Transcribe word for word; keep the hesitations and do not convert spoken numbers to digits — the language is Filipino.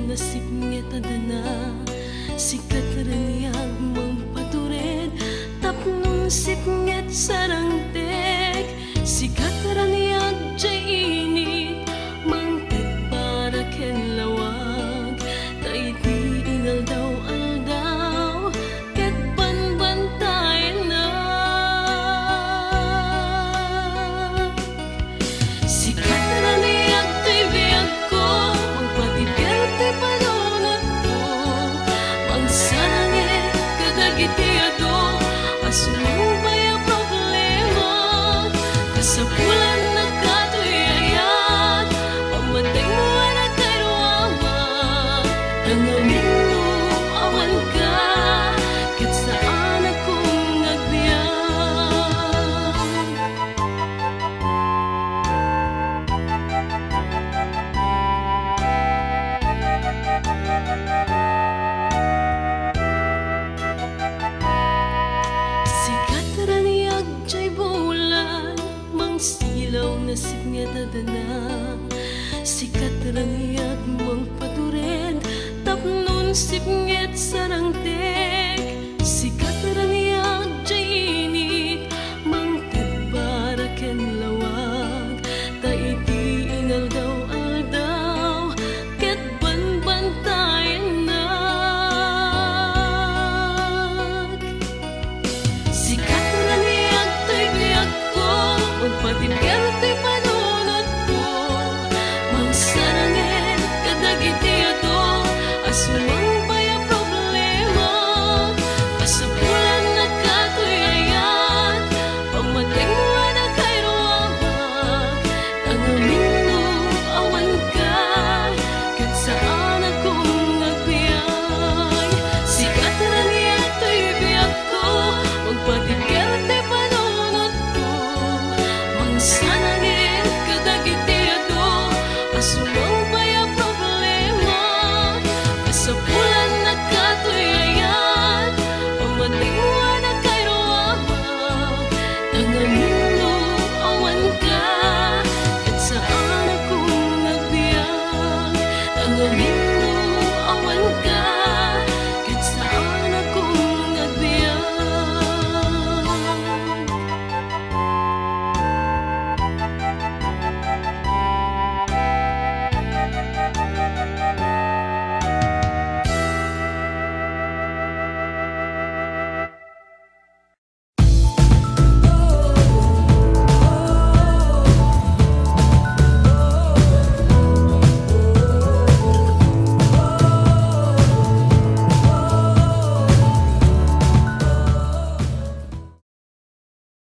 nasip ngeta dana sikat raniag mampatured tapnon sip nget sarangtek sikat raniag jay init mangtet para ken lawag taiti ingal daw aldaw ket banbantayan na sikat raniag to'y biyag ko magpatibiyag to'y palunod ko mangsangit kadagitiado asumubay ang problema kasapulan na kato'y ayat pamatay mo na kayo ama tangamin mo awan ka ket saan akong nagbiyak sikat raniag jay bulan mangsilaw na signgeta dana sikat raniag mangpatured tapnon sipnget sarangtek sikat raniag jay init mangted para ken lawag taiti ingal daw aldaw ket banbantayan na sikat raniag to'y biyag ko magpatibiyag to'y panunod ko mangsarangit kadagitiado asumambay ang problema kasapulan na kato'y ayat pamatay mo na kayo amag tangamin mo awan ka ket saan akong nagbiyak sikat raniag to'y biyag ko magpatibiyag to'y panunod ko mangsarangit kadagitiado asumambay ang problema kasapulan na kato'y ayat pamatay mo na kayo amag tangamin mo awan ka ket saan akong nagbiyak tangamin mo awan ka